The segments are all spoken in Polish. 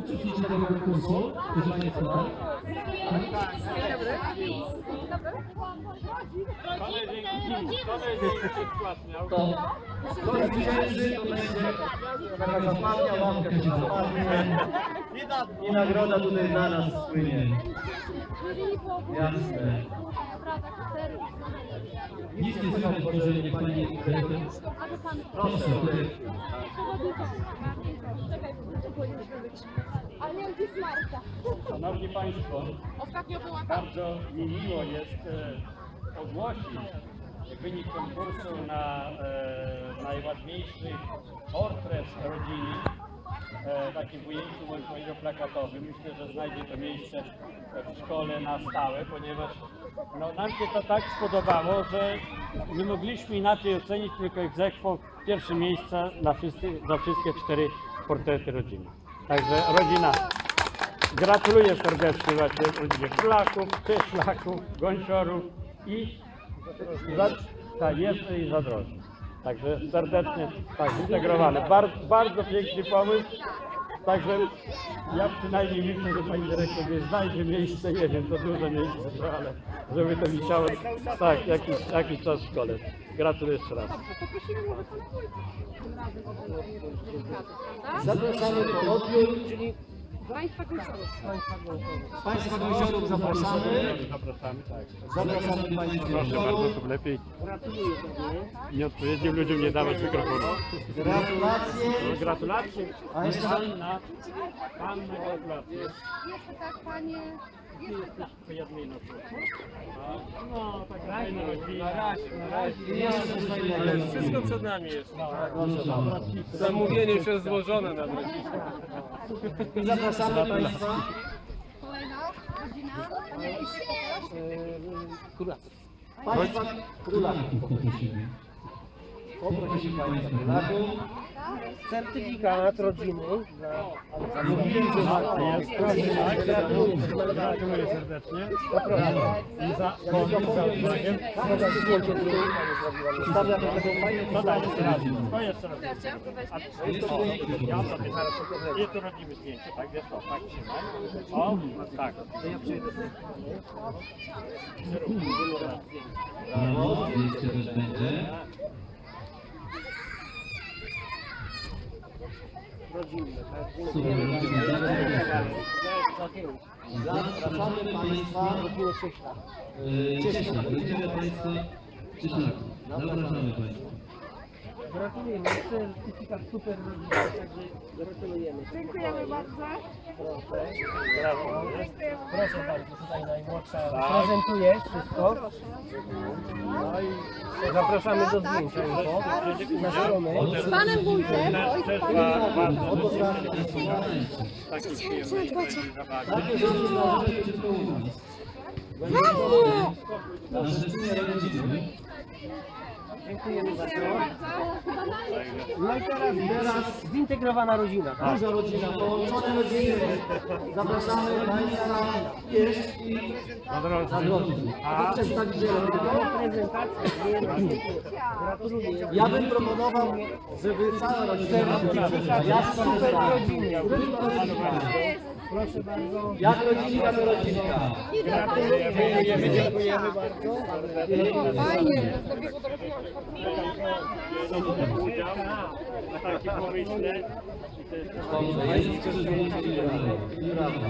uczestnicy tego konkursu, proszę Państwa. To zwycięży, to będzie taka zapadnia, łapka się zapadnie i nagroda tutaj dla nas spłynie. Jasne. Nic nie słychać, może nie Pani dyrektor. Proszę, tutaj. Ale gdzie jest Marta? Szanowni Państwo, bardzo mi miło jest ogłosić wynik konkursu na najładniejszy portret rodziny, taki w ujęciu mojego plakatowym. Myślę, że znajdzie to miejsce w szkole na stałe, ponieważ no, nam się to tak spodobało, że nie mogliśmy inaczej ocenić, tylko ex aequo pierwsze miejsce za wszystkie 4 portrety rodziny. Także rodzina, gratuluję serdecznie właśnie rodzinie Szlaków, Szlaków, Gąsiorów i jeszcze i Zadrożnych. Także serdecznie tak zintegrowany. Bardzo piękny pomysł. Także ja przynajmniej myślę, że Pani Dyrektor nie znajdzie miejsce, nie wiem, to duże miejsce, ale żeby to wisiało tak, jakiś czas w szkole. Gratuluję jeszcze raz. Zapraszamy po odbiór. Państwa Gąsiorów zapraszamy. Zapraszamy, tak. Zapraszamy Państwa Proszę bardzo, tu lepiej. Nieodpowiednim ludziom nie dawać mikrofonu. Gratulacje. Gratulacje. A jeszcze Panna gratulacje. Jeszcze tak, Panie. Po jednej nocy. No, tak fajna rodzina. Na razie. Jeszcze coś fajnego. Wszystko przed nami jest. Zamówienie już jest złożone na razie. Zapraszamy Państwa. Kolejna rodzina. Państwa Królaków poprosimy. Poprosimy Państwa Królaków. Certyfikat rodziny dla... Mówiłem, że Jest, proszę, gratuluję serdecznie. I za uwagę. Stawia do tego fajne To daj jeszcze raz. To jeszcze raz. Ja sobie zaraz i tu robimy zdjęcie, tak? Jest to, tak trzymaj. O, tak. Brawo, zdjęcie też będzie. Super, zapraszamy Państwa Cieśla, będziemy Państwa Cieśla. Zapraszamy Państwa. Gratulujemy, certyfikat super rodziny, także gratulujemy. Dziękujemy bardzo. Brawo. Proszę bardzo, tutaj najmłodsza prezentuje wszystko. No i zapraszamy do zdjęcia już na stronę. Z Panem Wójtem. Oj, z Panem Takie rzeczy zdarzyły się tylko u nas. Na życzenie rodziny. Dziękujemy bardzo. No i teraz zintegrowana rodzina. Tak? Duża rodzina, połączone rodziny. Zapraszamy Państwa jeszcze i Zadrożnych. A przedstawiciele Gratuluję. ja bym proponował, żeby cała rodzina Ja super rodziny. Proszę bardzo. jak rodzinka to rodzinka. Gratulujemy, dziękujemy bardzo. Fajnie. Udział na takim pomyśle. Dobrze, jest coś i brawo.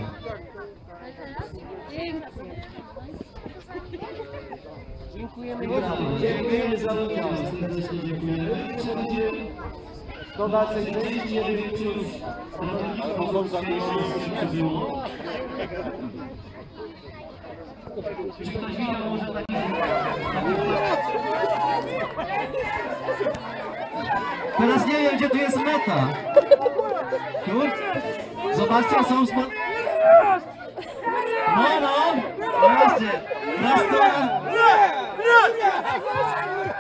Dziękujemy. Dziękujemy za udział, serdecznie dziękujemy. Szkoda, że części nie wyliczył. Mogą zaprosić nie było. Teraz nie wiem, gdzie tu jest meta. Tu? Zobaczcie, są spo... No, wreszcie. Na stole.